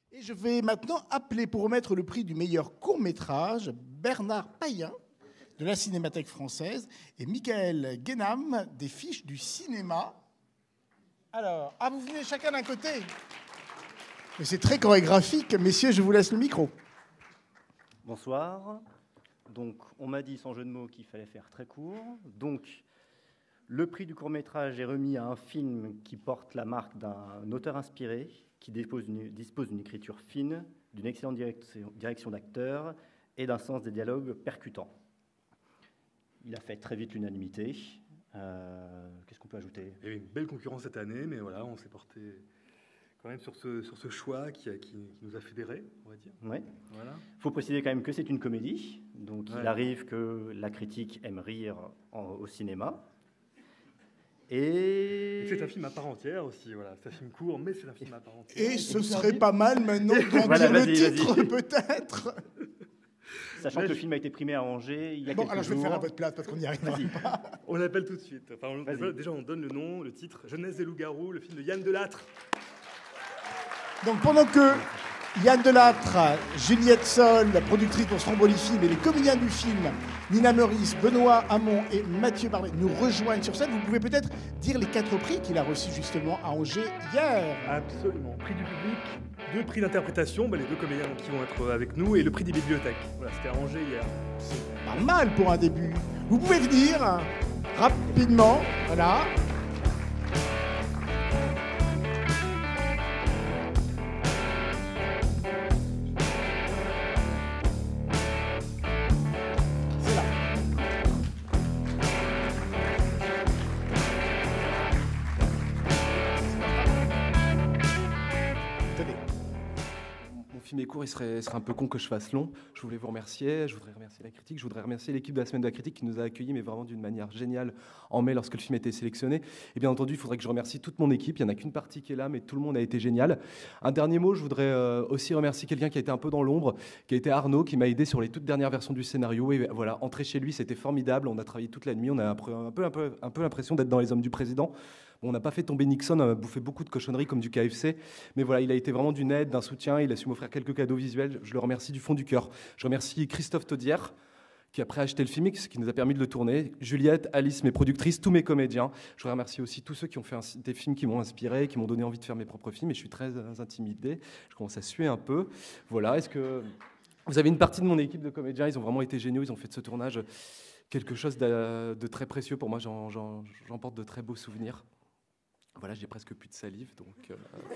Et je vais maintenant appeler pour remettre le prix du meilleur court-métrage Bernard Payen de la Cinémathèque française et Michael Guénam des Fiches du cinéma. Alors, vous venez chacun d'un côté. Mais c'est très chorégraphique. Messieurs, je vous laisse le micro. Bonsoir. Donc, on m'a dit, sans jeu de mots, qu'il fallait faire très court. Donc, le prix du court-métrage est remis à un film qui porte la marque d'un auteur inspiré, qui dispose d'une écriture fine, d'une excellente direction d'acteur et d'un sens des dialogues percutant. Il a fait très vite l'unanimité. Qu'est-ce qu'on peut ajouter ? Il y a eu une belle concurrence cette année, mais voilà, on s'est porté quand même sur ce choix qui nous a fédérés, on va dire. Ouais. Voilà. Il faut préciser quand même que c'est une comédie, donc il arrive que la critique aime rire au cinéma. Et c'est un film à part entière aussi, voilà. C'est un film court, mais c'est un film à part entière. Et ce serait pas mal maintenant d'en dire le titre, peut-être. Sachant que le film a été primé à Angers il y a quelques jours. Alors je vais faire un peu de place parce qu'on n'y arrivera pas. On l'appelle tout de suite. Enfin, déjà, on donne le nom, le titre. Jeunesse des loups-garous, le film de Yann Delattre. Donc pendant que Yann Delattre, Juliette Sol, la productrice pour Stromboli Film, et les comédiens du film, Nina Meurice, Benoît Hamon et Mathieu Barbet, nous rejoignent sur scène, vous pouvez peut-être dire les 4 prix qu'il a reçus justement à Angers hier. Absolument. Prix du public, 2 prix d'interprétation, les 2 comédiens qui vont être avec nous, et le prix des bibliothèques. Voilà, c'était à Angers hier. C'est pas mal pour un début. Vous pouvez venir rapidement, voilà. Film est court, il serait un peu con que je fasse long. Je voulais vous remercier, je voudrais remercier la critique, je voudrais remercier l'équipe de la Semaine de la Critique qui nous a accueillis, mais vraiment d'une manière géniale en mai lorsque le film a été sélectionné. Et bien entendu, il faudrait que je remercie toute mon équipe. Il n'y en a qu'une partie qui est là, mais tout le monde a été génial. Un dernier mot, je voudrais aussi remercier quelqu'un qui a été un peu dans l'ombre, qui a été Arnaud, qui m'a aidé sur les toutes dernières versions du scénario. Et voilà, entrer chez lui, c'était formidable. On a travaillé toute la nuit, on a un peu l'impression d'être dans Les Hommes du Président. On n'a pas fait tomber Nixon, on a bouffé beaucoup de cochonneries comme du KFC, mais voilà, il a été vraiment d'une aide, d'un soutien, il a su m'offrir quelques cadeaux visuels, je le remercie du fond du cœur. Je remercie Christophe Taudière, qui a préacheté le film, qui nous a permis de le tourner, Juliette, Alice, mes productrices, tous mes comédiens. Je remercie aussi tous ceux qui ont fait des films qui m'ont inspiré, qui m'ont donné envie de faire mes propres films, et je suis très intimidé, je commence à suer un peu. Voilà, est-ce que vous avez une partie de mon équipe de comédiens, ils ont vraiment été géniaux, ils ont fait de ce tournage quelque chose de très précieux pour moi, j'en porte de très beaux souvenirs. Voilà, j'ai presque plus de salive, donc...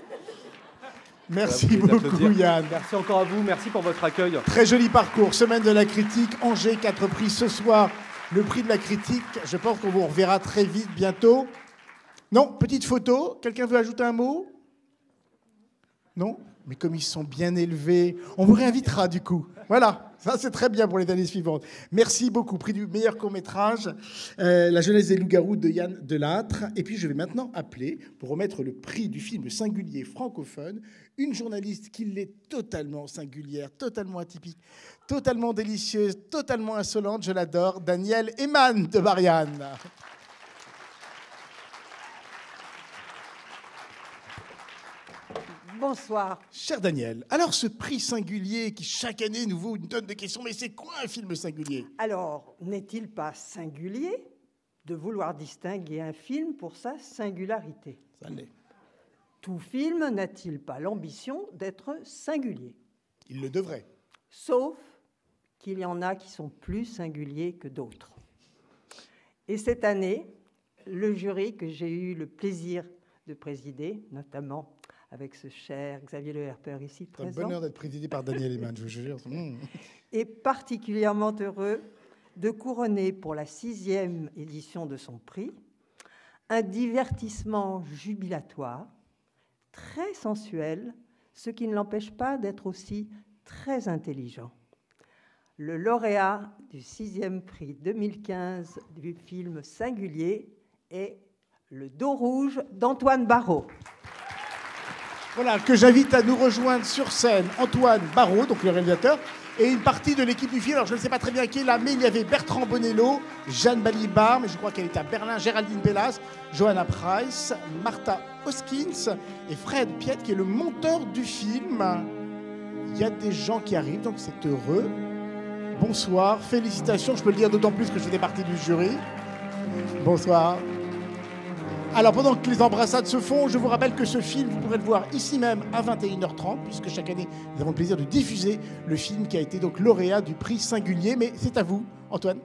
Merci beaucoup, Yann. Merci encore à vous, merci pour votre accueil. Très joli parcours, Semaine de la Critique, Angers, 4 prix ce soir. Le prix de la critique, je pense qu'on vous reverra très vite, bientôt. Non, petite photo, quelqu'un veut ajouter un mot ? Non ? Mais comme ils sont bien élevés, on vous réinvitera du coup. Voilà, ça c'est très bien pour les années suivantes. Merci beaucoup. Prix du meilleur court-métrage, La jeunesse des loups-garous de Yann Delattre. Et puis je vais maintenant appeler, pour remettre le prix du film singulier francophone, une journaliste qui l'est totalement singulière, totalement atypique, totalement délicieuse, totalement insolente. Je l'adore, Danielle Eman de Marianne. Bonsoir. Cher Daniel, alors ce prix singulier qui chaque année nous vaut une tonne de questions, mais c'est quoi un film singulier ? Alors, n'est-il pas singulier de vouloir distinguer un film pour sa singularité ? Ça l'est. Tout film n'a-t-il pas l'ambition d'être singulier ? Il le devrait. Sauf qu'il y en a qui sont plus singuliers que d'autres. Et cette année, le jury que j'ai eu le plaisir de présider, notamment avec ce cher Xavier Le Herpeur ici présent. C'est un bonheur d'être présidé par Daniel Eman, je vous jure. Est particulièrement heureux de couronner pour la 6e édition de son prix un divertissement jubilatoire, très sensuel, ce qui ne l'empêche pas d'être aussi très intelligent. Le lauréat du 6e prix 2015 du film singulier est Le dos rouge d'Antoine Barraud. Voilà, que j'invite à nous rejoindre sur scène Antoine Barraud, donc le réalisateur, et une partie de l'équipe du film. Alors je ne sais pas très bien qui est là, mais il y avait Bertrand Bonello, Jeanne Balibar, mais je crois qu'elle est à Berlin, Géraldine Bellas, Johanna Price, Martha Hoskins et Fred Piet, qui est le monteur du film. Il y a des gens qui arrivent, donc c'est heureux. Bonsoir, félicitations, je peux le dire d'autant plus que je faisais partie du jury. Bonsoir. Alors, pendant que les embrassades se font, je vous rappelle que ce film, vous pourrez le voir ici même à 21h30, puisque chaque année, nous avons le plaisir de diffuser le film qui a été donc lauréat du prix Singulier. Mais c'est à vous, Antoine.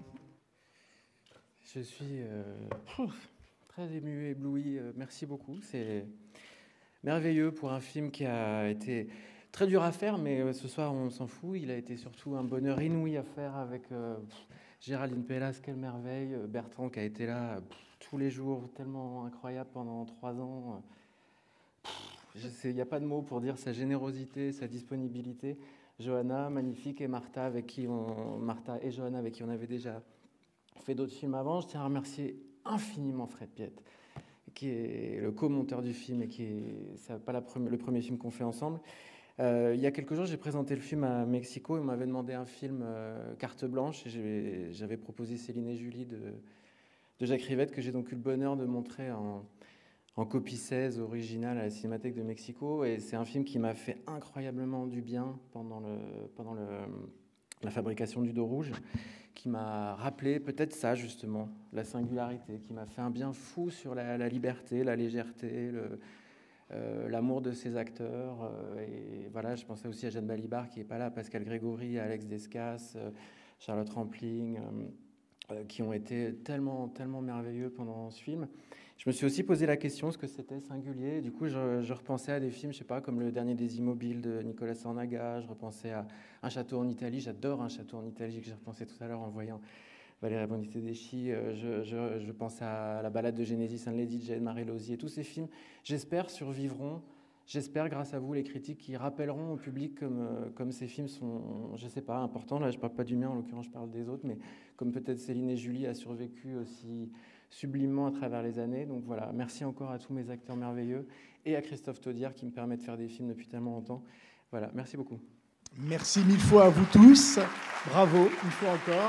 Je suis très ému et ébloui. Merci beaucoup. C'est merveilleux pour un film qui a été très dur à faire, mais ce soir, on s'en fout. Il a été surtout un bonheur inouï à faire avec Géraldine Pellas, quelle merveille. Bertrand qui a été là tous les jours, tellement incroyable pendant 3 ans. Il n'y a pas de mots pour dire sa générosité, sa disponibilité. Johanna, magnifique, et Martha et Johanna, avec qui on avait déjà fait d'autres films avant. Je tiens à remercier infiniment Fred Piette, qui est le co-monteur du film et c'est pas le premier film qu'on fait ensemble. Il y a quelques jours, j'ai présenté le film à Mexico et on m'avait demandé un film carte blanche. Et j'avais proposé Céline et Julie de Jacques Rivette, que j'ai donc eu le bonheur de montrer en copie 16 originale à la Cinémathèque de Mexico. Et c'est un film qui m'a fait incroyablement du bien pendant la fabrication du dos rouge, qui m'a rappelé peut-être ça justement, la singularité, qui m'a fait un bien fou sur la liberté, la légèreté, l'amour de ses acteurs. Et voilà, je pensais aussi à Jeanne Balibar qui n'est pas là, Pascal Grégory, Alex Descas, Charlotte Rampling, qui ont été tellement, tellement merveilleux pendant ce film. Je me suis aussi posé la question, ce que c'était singulier. Du coup, je repensais à des films, je sais pas, comme Le Dernier des Immobiles de Nicolas Sornaga. Je repensais à Un château en Italie. J'adore Un château en Italie, que j'ai repensé tout à l'heure en voyant Valérie Bonite-Deschi. Je pense à La balade de Genesis and Lady de Jane Lausier. Tous ces films, j'espère, survivront. J'espère, grâce à vous, les critiques, qui rappelleront au public comme ces films sont, je sais pas, importants. Là, je parle pas du mien, en l'occurrence, je parle des autres, mais comme peut-être Céline et Julie a survécu aussi sublimement à travers les années. Donc voilà, merci encore à tous mes acteurs merveilleux et à Christophe Taudière qui me permet de faire des films depuis tellement longtemps. Voilà, merci beaucoup. Merci 1000 fois à vous tous. Bravo, une fois encore.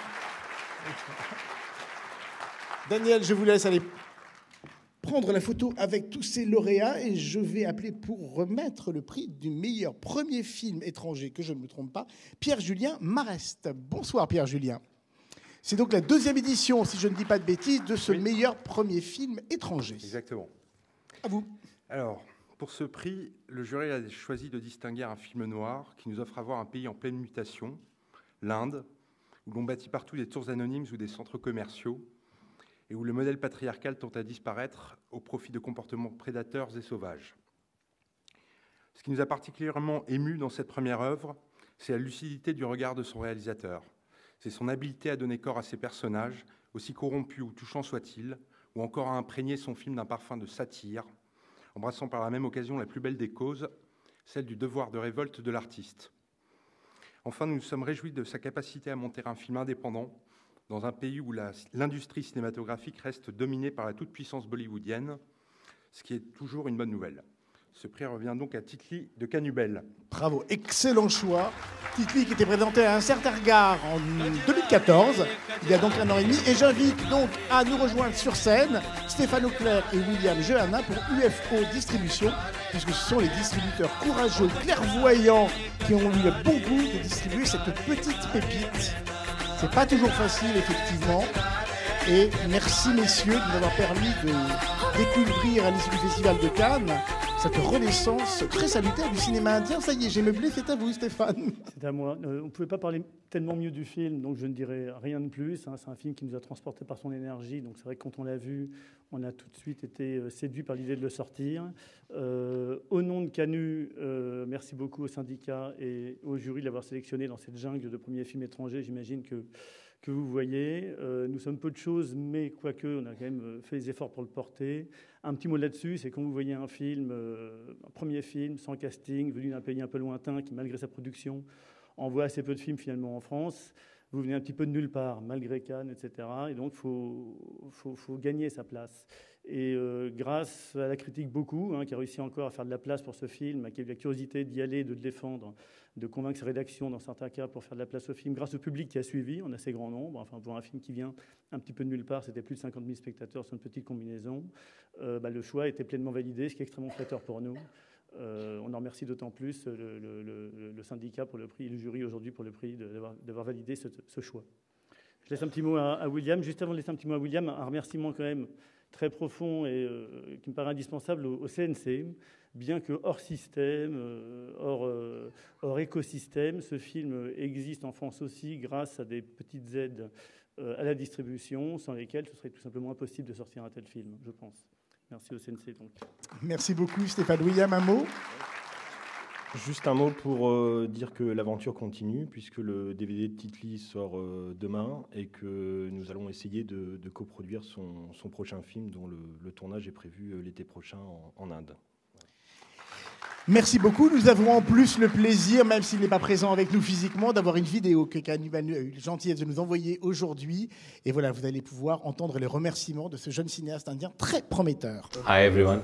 Daniel, je vous laisse aller prendre la photo avec tous ces lauréats et je vais appeler pour remettre le prix du meilleur premier film étranger, que je ne me trompe pas, Pierre-Julien Marest. Bonsoir Pierre-Julien. C'est donc la 2e édition, si je ne dis pas de bêtises, de ce meilleur premier film étranger. Exactement. À vous. Alors, pour ce prix, le jury a choisi de distinguer un film noir qui nous offre à voir un pays en pleine mutation, l'Inde, où l'on bâtit partout des tours anonymes ou des centres commerciaux, et où le modèle patriarcal tente à disparaître au profit de comportements prédateurs et sauvages. Ce qui nous a particulièrement émus dans cette première œuvre, c'est la lucidité du regard de son réalisateur. C'est son habileté à donner corps à ses personnages, aussi corrompus ou touchants soient-ils, ou encore à imprégner son film d'un parfum de satire, embrassant par la même occasion la plus belle des causes, celle du devoir de révolte de l'artiste. Enfin, nous nous sommes réjouis de sa capacité à monter un film indépendant, dans un pays où l'industrie cinématographique reste dominée par la toute-puissance bollywoodienne, ce qui est toujours une bonne nouvelle. Ce prix revient donc à Titli de Canubel. Bravo, excellent choix. Titli qui était présenté à Un certain regard en 2014, il y a donc 1 an et demi. Et j'invite donc à nous rejoindre sur scène Stéphane Auclair et William Jehannin pour UFO Distribution, puisque ce sont les distributeurs courageux, clairvoyants, qui ont eu le bon goût de distribuer cette petite pépite. C'est pas toujours facile, effectivement. Et merci, messieurs, de nous avoir permis de découvrir à l'issue du Festival de Cannes cette renaissance très salutaire du cinéma indien. Ça y est, j'ai meublé, c'est à vous, Stéphane. C'est à moi. On ne pouvait pas parler tellement mieux du film, donc je ne dirais rien de plus. C'est un film qui nous a transportés par son énergie. Donc c'est vrai que quand on l'a vu, on a tout de suite été séduit par l'idée de le sortir. Au nom de Canu, merci beaucoup au syndicat et au jury de l'avoir sélectionné dans cette jungle de premiers films étrangers. J'imagine que vous voyez. Nous sommes peu de choses, mais quoique, on a quand même fait des efforts pour le porter. Un petit mot là-dessus, c'est quand vous voyez un film, un premier film, sans casting, venu d'un pays un peu lointain, qui, malgré sa production, envoie assez peu de films finalement en France, vous venez un petit peu de nulle part, malgré Cannes, etc. Et donc, il faut gagner sa place. Et grâce à la critique beaucoup, qui a réussi encore à faire de la place pour ce film, qui a eu la curiosité d'y aller, de le défendre, de convaincre sa rédaction dans certains cas pour faire de la place au film, grâce au public qui a suivi, on a assez grand nombre, enfin pour un film qui vient un petit peu de nulle part, c'était plus de 50 000 spectateurs sur une petite combinaison, le choix était pleinement validé, ce qui est extrêmement flatteur pour nous. On en remercie d'autant plus le syndicat pour le prix, le jury aujourd'hui pour le prix d'avoir validé ce choix. Je laisse un petit mot à William. Juste avant de laisser un petit mot à William, un remerciement quand même très profond et qui me paraît indispensable au CNC. Bien que hors système, hors écosystème, ce film existe en France aussi grâce à des petites aides à la distribution, sans lesquelles ce serait tout simplement impossible de sortir un tel film, je pense. Merci au CNC. Donc. Merci beaucoup Stéphane. William, un mot ? Juste un mot pour dire que l'aventure continue, puisque le DVD de Tite-Lit sort demain et que nous allons essayer de coproduire son prochain film dont le tournage est prévu l'été prochain en Inde. Merci beaucoup. Nous avons en plus le plaisir, même s'il n'est pas présent avec nous physiquement, d'avoir une vidéo que Cannibal a eu la gentillesse de nous envoyer aujourd'hui. Et voilà, vous allez pouvoir entendre les remerciements de ce jeune cinéaste indien très prometteur. Hi everyone.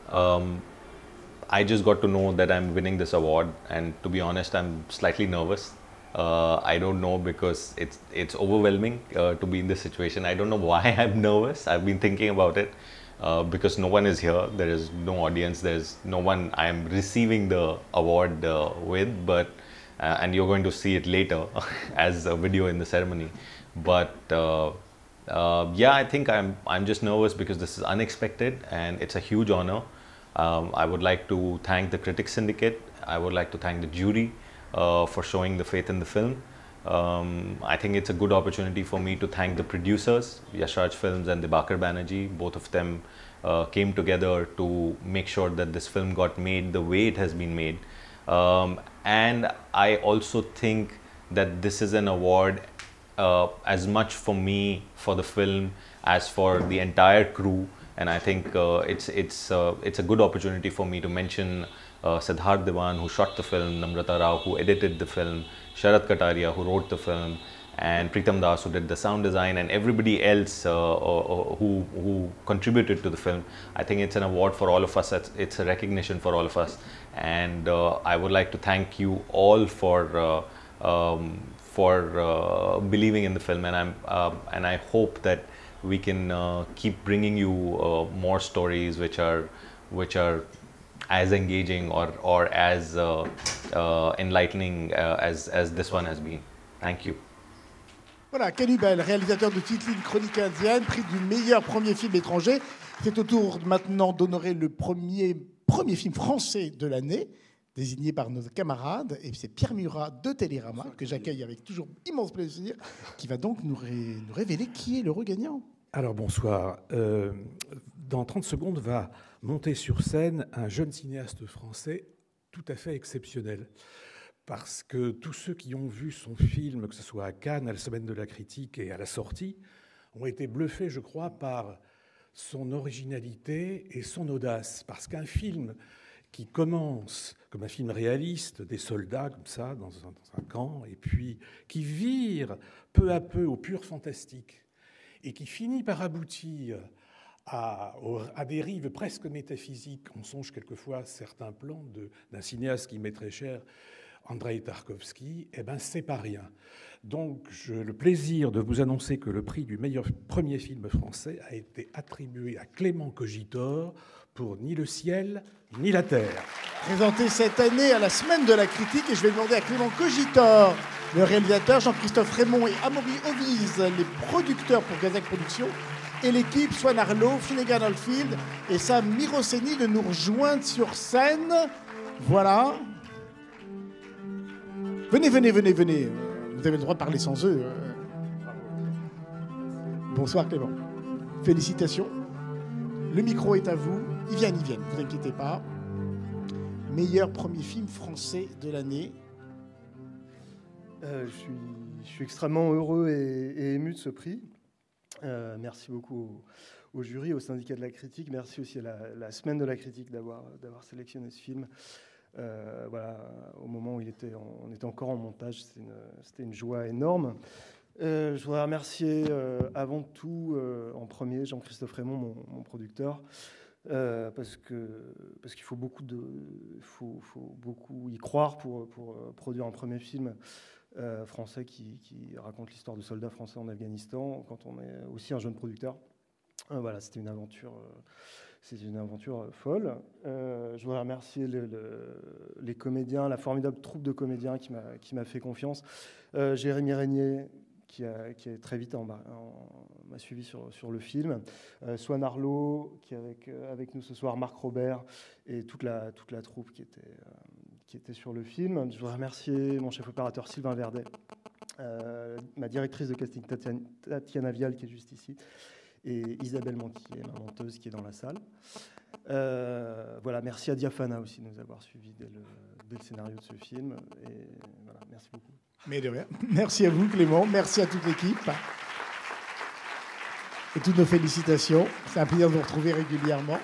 I just got to know that I'm winning this award, and to be honest, I'm slightly nervous. I don't know because it's overwhelming to be in this situation. I don't know why I'm nervous. I've been thinking about it. Because no one is here, there is no audience, there's no one I'm receiving the award with, but and you're going to see it later as a video in the ceremony. But yeah, I think I'm just nervous because this is unexpected and it's a huge honor. I would like to thank the Critics Syndicate. I would like to thank the jury for showing the faith in the film. I think it's a good opportunity for me to thank the producers, Yashraj Films and Dibakar Banerjee. Both of them came together to make sure that this film got made the way it has been made. And I also think that this is an award as much for me, for the film, as for the entire crew. And I think it's a good opportunity for me to mention Siddharth Diwan, who shot the film, Namrata Rao, who edited the film, Sharat Kataria, who wrote the film, and Pritam Das, who did the sound design, and everybody else who contributed to the film. I think it's an award for all of us. It's a recognition for all of us, and I would like to thank you all for believing in the film. And I hope that we can keep bringing you more stories which are as engaging or as enlightening as this one has been. Thank you. Voilà, Cannibal, réalisateur de Tite-Lit, Chronique indienne, prix du meilleur premier film étranger. C'est au tour maintenant d'honorer le premier film français de l'année, désigné par nos camarades. Et c'est Pierre Murat de Télérama, que j'accueille avec toujours immense plaisir, qui va donc nous révéler qui est l'heureux gagnant. Alors bonsoir. Dans 30 secondes va monter sur scène un jeune cinéaste français tout à fait exceptionnel. Parce que tous ceux qui ont vu son film, que ce soit à Cannes, à la Semaine de la Critique et à la sortie, ont été bluffés, je crois, par son originalité et son audace. Parce qu'un film qui commence comme un film réaliste, des soldats comme ça, dans un camp, et puis qui vire peu à peu au pur fantastique, et qui finit par aboutir à des rives presque métaphysiques. On songe quelquefois à certains plans d'un cinéaste qui m'est très cher, Andrei Tarkovsky. Eh bien, c'est pas rien. Donc, j'ai le plaisir de vous annoncer que le prix du meilleur premier film français a été attribué à Clément Cogitor pour Ni le ciel, ni la terre. Présenté cette année à la Semaine de la Critique, et je vais demander à Clément Cogitor, le réalisateur, Jean-Christophe Raymond et Amaury Ovise, les producteurs pour Gazak Productions, et l'équipe Swan Arlo, Finnegan Oldfield et Sam Miroseni de nous rejoindre sur scène. Voilà. Venez. Vous avez le droit de parler sans eux. Bonsoir Clément. Félicitations. Le micro est à vous. Ils viennent, ne vous inquiétez pas. Meilleur premier film français de l'année. Je suis extrêmement heureux et ému de ce prix. Merci beaucoup au jury, au syndicat de la critique. Merci aussi à la Semaine de la critique d'avoir sélectionné ce film. Voilà, au moment où on était encore en montage, c'était une joie énorme. Je voudrais remercier avant tout, en premier, Jean-Christophe Raymond, mon producteur, parce qu'il faut beaucoup y croire pour produire un premier film français qui raconte l'histoire de soldats français en Afghanistan, quand on est aussi un jeune producteur. Voilà, c'était une aventure folle. Je voudrais remercier les comédiens, la formidable troupe de comédiens qui m'a fait confiance. Jérémy Régnier, qui a très vite m'a suivi sur le film. Swan Arlo, qui est avec nous ce soir, Marc Robert, et toute la troupe qui était sur le film. Je voudrais remercier mon chef opérateur Sylvain Verdet, ma directrice de casting Tatiana Vial, qui est juste ici, et Isabelle Manquier, ma monteuse, qui est dans la salle. Voilà, merci à Diafana aussi de nous avoir suivis dès le scénario de ce film. Et voilà, merci beaucoup. Mais de rien. Merci à vous, Clément. Merci à toute l'équipe. Et toutes nos félicitations. C'est un plaisir de vous retrouver régulièrement.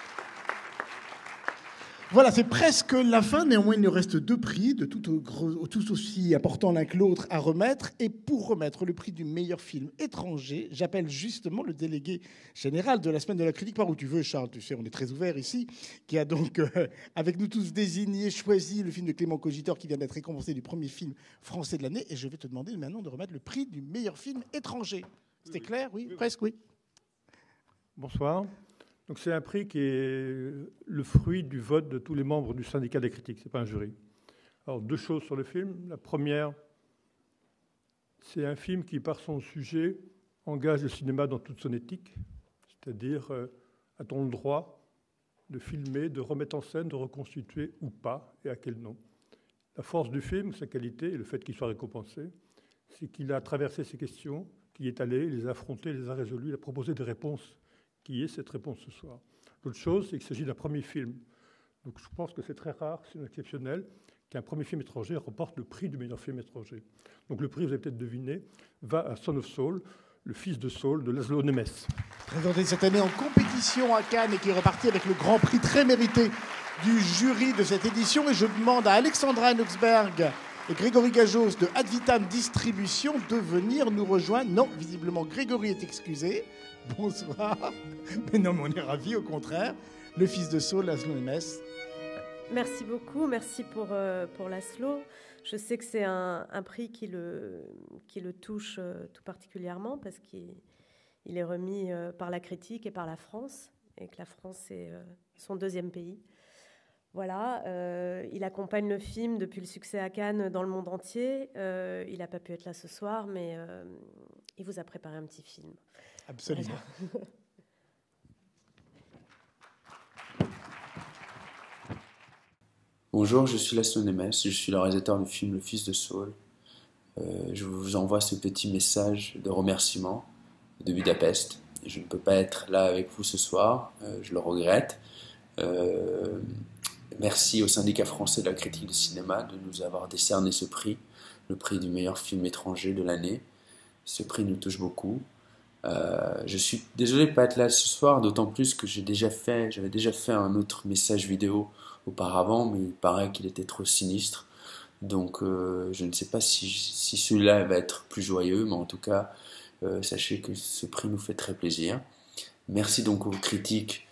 Voilà, c'est presque la fin. Néanmoins, il nous reste 2 prix, tout aussi importants l'un que l'autre, à remettre. Et pour remettre le prix du meilleur film étranger, j'appelle justement le délégué général de la Semaine de la Critique, par où tu veux, Charles. Tu sais, on est très ouvert ici, qui a donc, avec nous tous, désigné, choisi le film de Clément Cogitor, qui vient d'être récompensé du premier film français de l'année. Et je vais te demander maintenant de remettre le prix du meilleur film étranger. C'était clair, oui, presque, oui. Bonsoir. Donc c'est un prix qui est le fruit du vote de tous les membres du syndicat des critiques, ce n'est pas un jury. Alors 2 choses sur le film. La première, c'est un film qui, par son sujet, engage le cinéma dans toute son éthique, c'est-à-dire a-t-on le droit de filmer, de remettre en scène, de reconstituer ou pas, et à quel nom. La force du film, sa qualité et le fait qu'il soit récompensé, c'est qu'il a traversé ces questions, qu'il y est allé, les a affrontées, les a résolues, il a proposé des réponses qui est cette réponse ce soir. L'autre chose, c'est qu'il s'agit d'un premier film. Donc je pense que c'est très rare, c'est exceptionnel, qu'un premier film étranger remporte le prix du meilleur film étranger. Donc le prix, vous avez peut-être deviné, va à Son of Saul, le fils de Saul, de Laszlo Nemes. Présenté cette année en compétition à Cannes et qui est reparti avec le grand prix très mérité du jury de cette édition. Et je demande à Alexandra Enoxberg et Grégory Gajos de Advitam Distribution de venir nous rejoindre. Non, visiblement, Grégory est excusé. Bonsoir. Mais non, mais on est ravis, au contraire. Le fils de Saul, Laszlo Nemes. Merci beaucoup, merci pour Laszlo. Je sais que c'est un prix qui le touche tout particulièrement parce qu'il est remis par la critique et par la France, et que la France est son 2e pays. Voilà, il accompagne le film depuis le succès à Cannes dans le monde entier. Il n'a pas pu être là ce soir, mais il vous a préparé un petit film. Absolument. Voilà. Bonjour, je suis Laszlo Nemes, je suis le réalisateur du film Le Fils de Saul. Je vous envoie ce petit message de remerciement de Budapest. Je ne peux pas être là avec vous ce soir, je le regrette. Merci au syndicat français de la critique de cinéma de nous avoir décerné ce prix, le prix du meilleur film étranger de l'année. Ce prix nous touche beaucoup. Je suis désolé de ne pas être là ce soir, d'autant plus que j'avais déjà fait un autre message vidéo auparavant, mais il paraît qu'il était trop sinistre. Donc je ne sais pas si celui-là va être plus joyeux, mais en tout cas, sachez que ce prix nous fait très plaisir. Merci donc aux critiques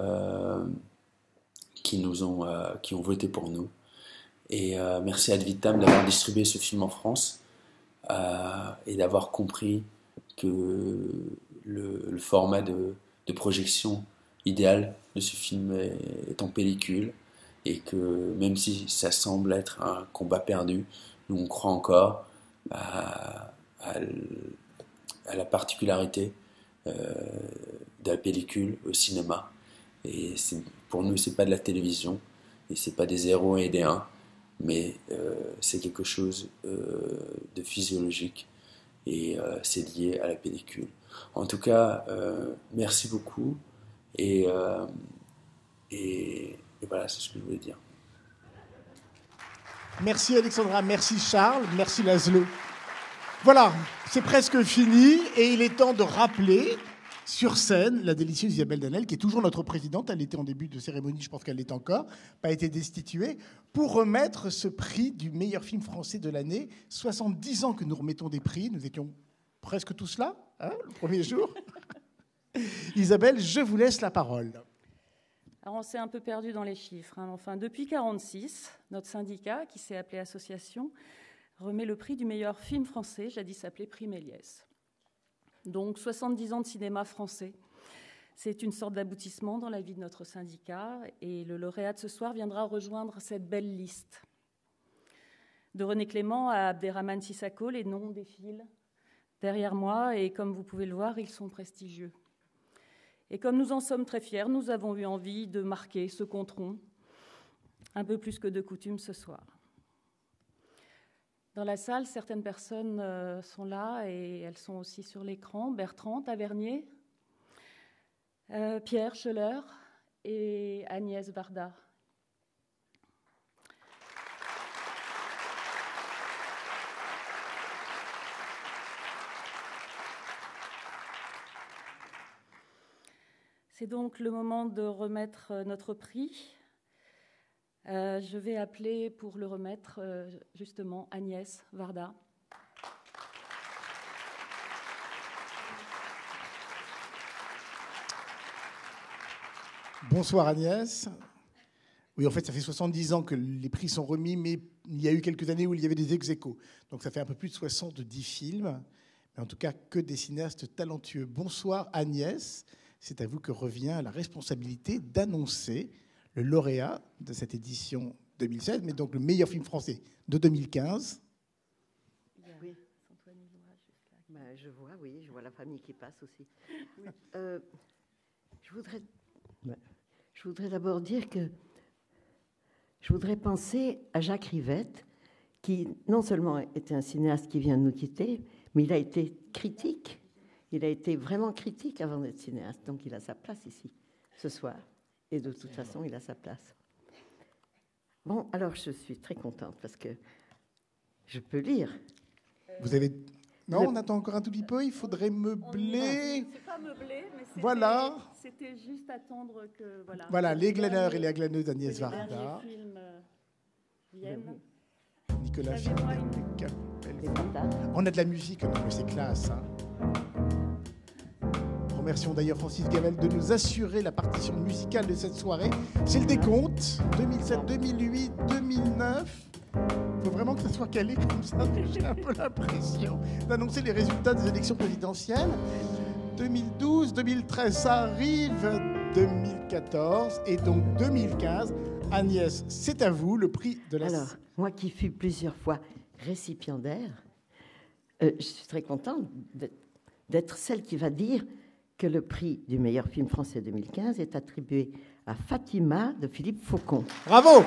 qui ont voté pour nous. Et merci à Advitam d'avoir distribué ce film en France et d'avoir compris que le format de projection idéal de ce film est en pellicule, et que même si ça semble être un combat perdu, nous on croit encore à la particularité de la pellicule au cinéma. Et pour nous, c'est pas de la télévision, et c'est pas des 0 et des 1, mais c'est quelque chose de physiologique, et c'est lié à la pellicule. En tout cas, merci beaucoup, et voilà, c'est ce que je voulais dire. Merci Alexandra, merci Charles, merci Laszlo. Voilà, c'est presque fini, et il est temps de rappeler sur scène la délicieuse Isabelle Danel, qui est toujours notre présidente. Elle était en début de cérémonie, je pense qu'elle l'est encore, pas été destituée, pour remettre ce prix du meilleur film français de l'année. 70 ans que nous remettons des prix, nous étions presque tous là, hein, le premier jour. Isabelle, je vous laisse la parole. Alors on s'est un peu perdu dans les chiffres. Hein. Enfin, depuis 1946, notre syndicat, qui s'est appelé Association, remet le prix du meilleur film français, jadis appelé Prix Méliès. Donc 70 ans de cinéma français. C'est une sorte d'aboutissement dans la vie de notre syndicat et le lauréat de ce soir viendra rejoindre cette belle liste. De René Clément à Abderrahmane Sissako, les noms défilent derrière moi et comme vous pouvez le voir, ils sont prestigieux. Et comme nous en sommes très fiers, nous avons eu envie de marquer ce contron un peu plus que de coutume ce soir. Dans la salle, certaines personnes sont là et elles sont aussi sur l'écran. Bertrand Tavernier, Pierre Scheller et Agnès Varda. C'est donc le moment de remettre notre prix. Je vais appeler pour le remettre justement Agnès Varda. Bonsoir Agnès. Oui, en fait, ça fait 70 ans que les prix sont remis, mais il y a eu quelques années où il y avait des ex-aequo. Donc ça fait un peu plus de 70 films, mais en tout cas que des cinéastes talentueux. Bonsoir Agnès. C'est à vous que revient la responsabilité d'annoncer le lauréat de cette édition 2016, mais donc le meilleur film français de 2015. Oui. Je vois la famille qui passe aussi. Oui. Je voudrais d'abord dire que je voudrais penser à Jacques Rivette, qui non seulement était un cinéaste qui vient de nous quitter, mais il a été critique. Il a été vraiment critique avant d'être cinéaste, donc il a sa place ici, ce soir. Et de toute façon, il a sa place. Bon, alors je suis très contente parce que je peux lire. Vous avez... Non, on attend encore un tout petit peu, il faudrait meubler. C'est pas meublé, mais c'était juste attendre que... Voilà, les glaneurs et les glaneuses d'Agnès Varda. Nicolas Philippe. On a de la musique, donc c'est classe. Hein. Remercions d'ailleurs Francis Gavel de nous assurer la partition musicale de cette soirée. C'est le décompte, 2007, 2008, 2009. Il faut vraiment que ça soit calé comme ça. J'ai un peu l'impression d'annoncer les résultats des élections présidentielles. 2012, 2013, ça arrive, 2014 et donc 2015. Agnès, c'est à vous, le prix de la... Alors, moi qui fus plusieurs fois récipiendaire, je suis très contente d'être celle qui va dire que le prix du meilleur film français 2015 est attribué à Fatima de Philippe Faucon. Bravo!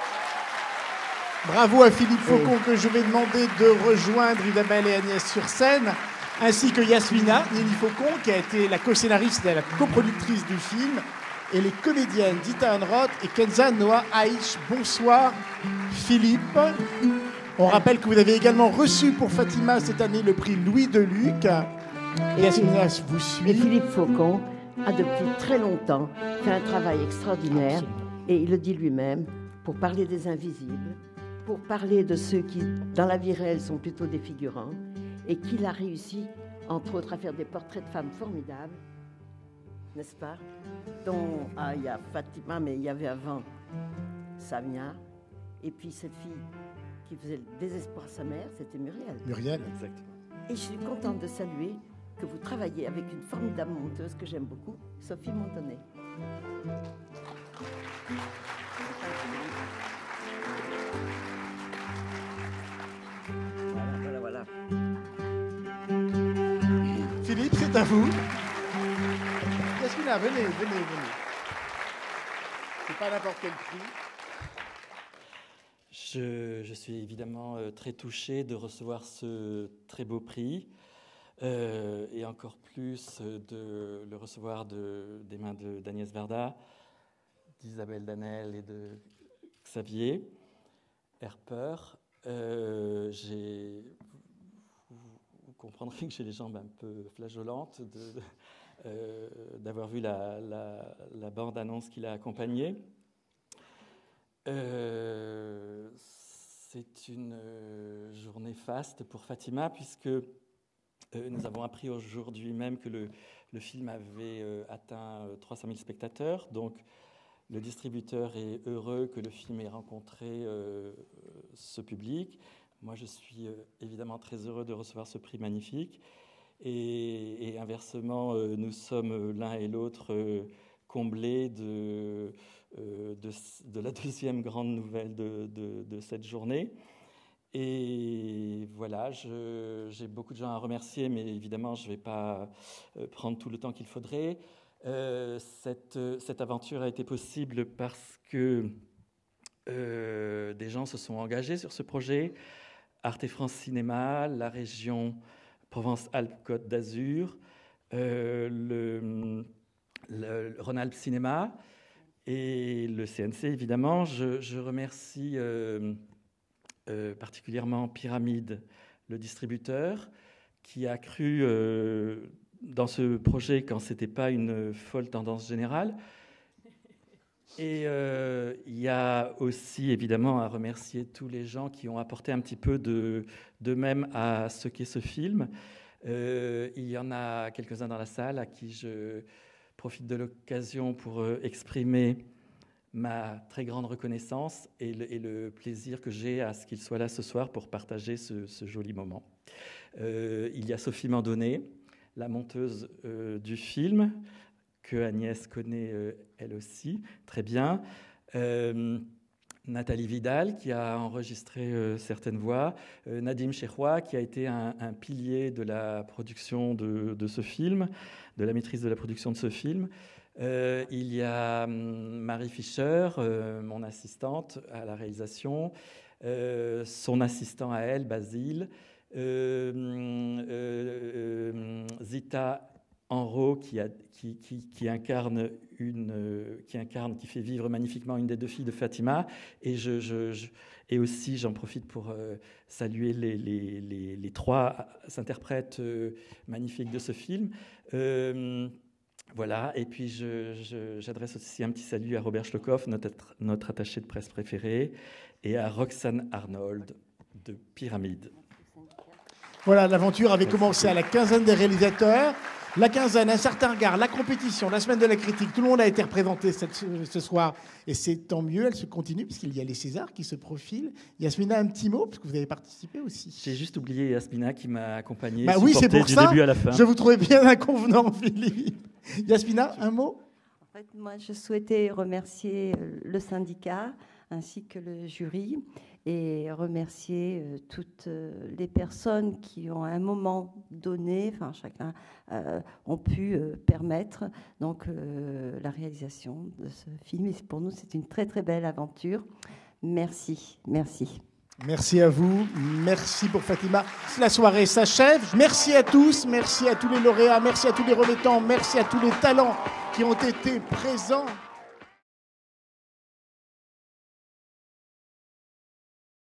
Bravo à Philippe Faucon que je vais demander de rejoindre Isabelle et Agnès sur scène, ainsi que Yasmina Nini Faucon qui a été la co-scénariste et la coproductrice du film, et les comédiennes Dita Unroth et Kenza Noah Aïch. Bonsoir Philippe. On rappelle que vous avez également reçu pour Fatima cette année le prix Louis Deluc. Et Yasmina vous suit. Et Philippe Faucon a depuis très longtemps fait un travail extraordinaire, et il le dit lui-même, pour parler des invisibles, pour parler de ceux qui, dans la vie réelle, sont plutôt des figurants, et qu'il a réussi, entre autres, à faire des portraits de femmes formidables, n'est-ce pas? Dont il y a Fatima, mais il y avait avant Samia, et puis cette fille qui faisait le désespoir à sa mère, c'était Muriel. Muriel, exactement. Et je suis contente de saluer que vous travaillez avec une formidable monteuse que j'aime beaucoup, Sophie Montonnet. Voilà. Philippe, c'est à vous. Yasmina, venez. C'est pas n'importe quel prix. Je suis évidemment très touché de recevoir ce très beau prix et encore plus de le recevoir des mains d'Agnès Varda, d'Isabelle Danel et de Xavier Herper. Vous comprendrez que j'ai les jambes un peu flageolantes d'avoir vu la bande-annonce qui l'a accompagnée. C'est une journée faste pour Fatima, puisque nous avons appris aujourd'hui même que le film avait atteint 300 000 spectateurs. Donc, le distributeur est heureux que le film ait rencontré ce public. Moi, je suis évidemment très heureux de recevoir ce prix magnifique. Et inversement, nous sommes l'un et l'autre comblés de la deuxième grande nouvelle de cette journée. Et voilà, j'ai beaucoup de gens à remercier, mais évidemment, je ne vais pas prendre tout le temps qu'il faudrait. Cette aventure a été possible parce que des gens se sont engagés sur ce projet. Arte France Cinéma, la région Provence-Alpes-Côte d'Azur, le Rhône-Alpes Cinéma et le CNC, évidemment. Je remercie particulièrement Pyramide, le distributeur, qui a cru dans ce projet quand ce n'était pas une folle tendance générale. Et il y a aussi évidemment à remercier tous les gens qui ont apporté un petit peu d'eux-mêmes à ce qu'est ce film. Il y en a quelques-uns dans la salle à qui je profite de l'occasion pour exprimer ma très grande reconnaissance et le plaisir que j'ai à ce qu'ils soient là ce soir pour partager ce joli moment. Il y a Sophie Mandonnet, la monteuse du film, que Agnès connaît elle aussi très bien. Nathalie Vidal, qui a enregistré certaines voix. Nadim Cheroua, qui a été un pilier de la production de ce film, de la maîtrise de la production de ce film. Il y a Marie Fischer, mon assistante à la réalisation, son assistant à elle, Basile, Zita Enro, qui fait vivre magnifiquement une des deux filles de Fatima, et aussi j'en profite pour saluer les trois interprètes magnifiques de ce film. Voilà, et puis j'adresse aussi un petit salut à Robert Schlockhoff, notre attaché de presse préféré, et à Roxane Arnold de Pyramide. Voilà, l'aventure avait commencé à la quinzaine des réalisateurs. La quinzaine, un certain regard, la compétition, la semaine de la critique, tout le monde a été représenté ce soir. Et c'est tant mieux, elle se continue, puisqu'il y a les Césars qui se profilent. Yasmina, un petit mot, parce que vous avez participé aussi. J'ai juste oublié Yasmina qui m'a accompagné oui, c'est pour du ça, début à la fin. Je vous trouvais bien inconvenant, Philippe. Yasmina, un mot ? En fait, moi, je souhaitais remercier le syndicat ainsi que le jury et remercier toutes les personnes qui ont à un moment donné, enfin chacun, ont pu permettre donc la réalisation de ce film. Et pour nous, c'est une très très belle aventure. Merci, merci. Merci à vous, merci pour Fatima. La soirée s'achève. Merci à tous, merci à tous les lauréats, merci à tous les remettants, merci à tous les talents qui ont été présents.